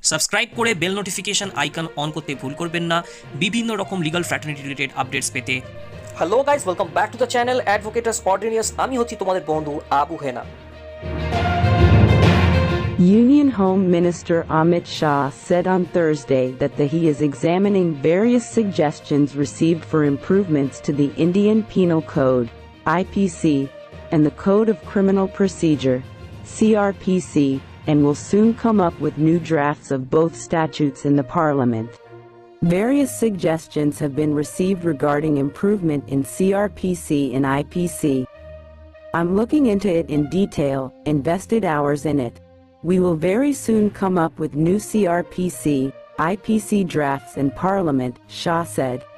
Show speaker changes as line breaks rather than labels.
Subscribe করে bell notification icon on করতে ভুল করবেন না বিভিন্ন রকম লিগ্যাল ফ্র্যাটার্নিটি রিলেটেড আপডেটস পেতে।
Hello guys, welcome back to the channel advocates অর্ডিনিয়াস। আমি হচ্ছি তোমাদের বন্ধু Abu Hena.
Union Home Minister Amit Shah said on Thursday that he is examining various suggestions received for improvements to the Indian Penal Code, IPC, and the Code of Criminal Procedure, CRPC, and will soon come up with new drafts of both statutes in the Parliament. Various suggestions have been received regarding improvement in CRPC and IPC. I'm looking into it in detail, invested hours in it. We will very soon come up with new CRPC, IPC drafts in Parliament, Shah said.